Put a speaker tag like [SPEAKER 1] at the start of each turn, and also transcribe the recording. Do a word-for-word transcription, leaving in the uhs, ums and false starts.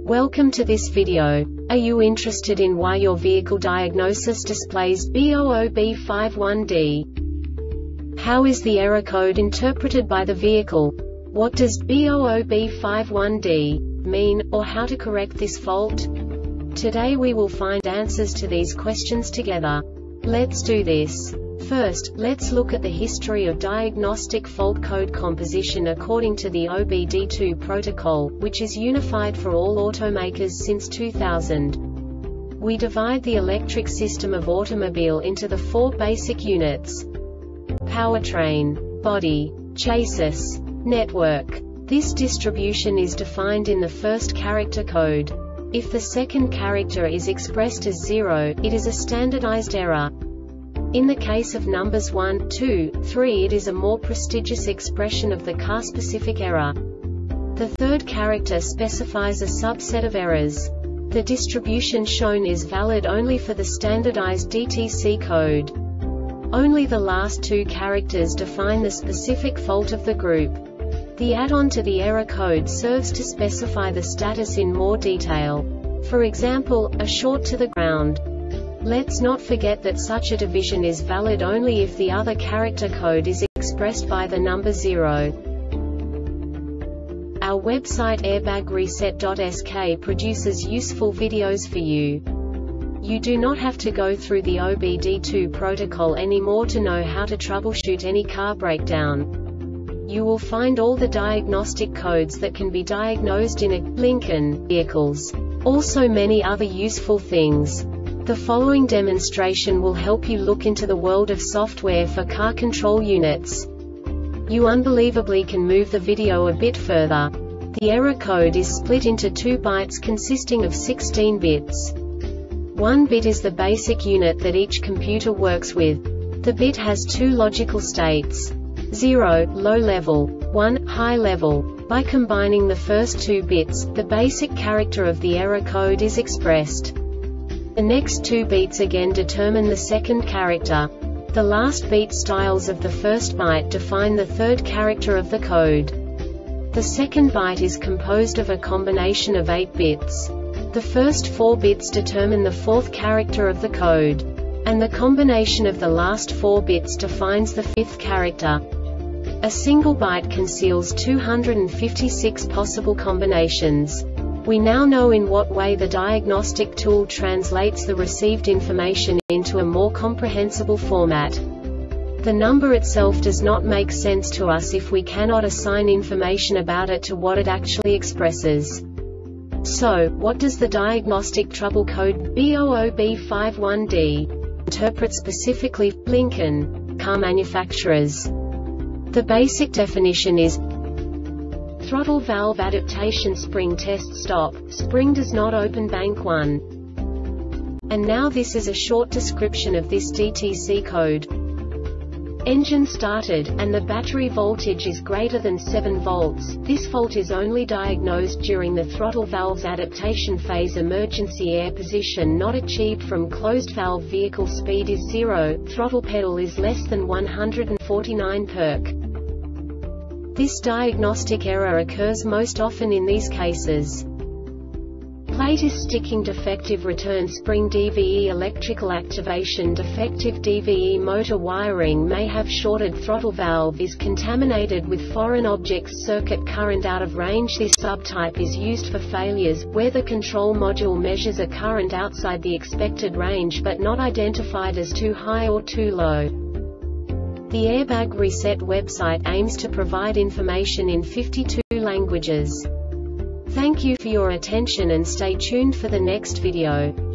[SPEAKER 1] Welcome to this video. Are you interested in why your vehicle diagnosis displays B zero zero B five one D? How is the error code interpreted by the vehicle? What does B zero zero B five one D mean, or how to correct this fault? Today we will find answers to these questions together. Let's do this. First, let's look at the history of diagnostic fault code composition according to the O B D two protocol, which is unified for all automakers since two thousand. We divide the electric system of automobile into the four basic units: powertrain, body, chassis, network. This distribution is defined in the first character code. If the second character is expressed as zero, it is a standardized error. In the case of numbers one, two, three, it is a more prestigious expression of the car-specific error. The third character specifies a subset of errors. The distribution shown is valid only for the standardized D T C code. Only the last two characters define the specific fault of the group. The add-on to the error code serves to specify the status in more detail. For example, a short to the ground. Let's not forget that such a division is valid only if the other character code is expressed by the number zero. Our website airbag reset dot S K produces useful videos for you. You do not have to go through the O B D two protocol anymore to know how to troubleshoot any car breakdown. You will find all the diagnostic codes that can be diagnosed in a Lincoln vehicles. Also many other useful things. The following demonstration will help you look into the world of software for car control units. You unbelievably can move the video a bit further. The error code is split into two bytes consisting of sixteen bits. One bit is the basic unit that each computer works with. The bit has two logical states: zero, low level, one, high level. By combining the first two bits, the basic character of the error code is expressed. The next two beats again determine the second character. The last beat styles of the first byte define the third character of the code. The second byte is composed of a combination of eight bits. The first four bits determine the fourth character of the code. And the combination of the last four bits defines the fifth character. A single byte conceals two hundred fifty-six possible combinations. We now know in what way the diagnostic tool translates the received information into a more comprehensible format. The number itself does not make sense to us if we cannot assign information about it to what it actually expresses. So, what does the diagnostic trouble code B zero zero B five one D interpret specifically for Lincoln car manufacturers? The basic definition is: throttle valve adaptation spring test stop, spring does not open bank one. And now this is a short description of this D T C code. Engine started, and the battery voltage is greater than seven volts. This fault is only diagnosed during the throttle valve's adaptation phase. Emergency air position not achieved from closed valve. Vehicle speed is zero, throttle pedal is less than one hundred forty-nine per k. This diagnostic error occurs most often in these cases: plate is sticking, defective return spring, D V E electrical activation defective, D V E motor wiring may have shorted, throttle valve is contaminated with foreign objects, circuit current out of range. This subtype is used for failures where the control module measures a current outside the expected range but not identified as too high or too low. The Airbag Reset website aims to provide information in fifty-two languages. Thank you for your attention and stay tuned for the next video.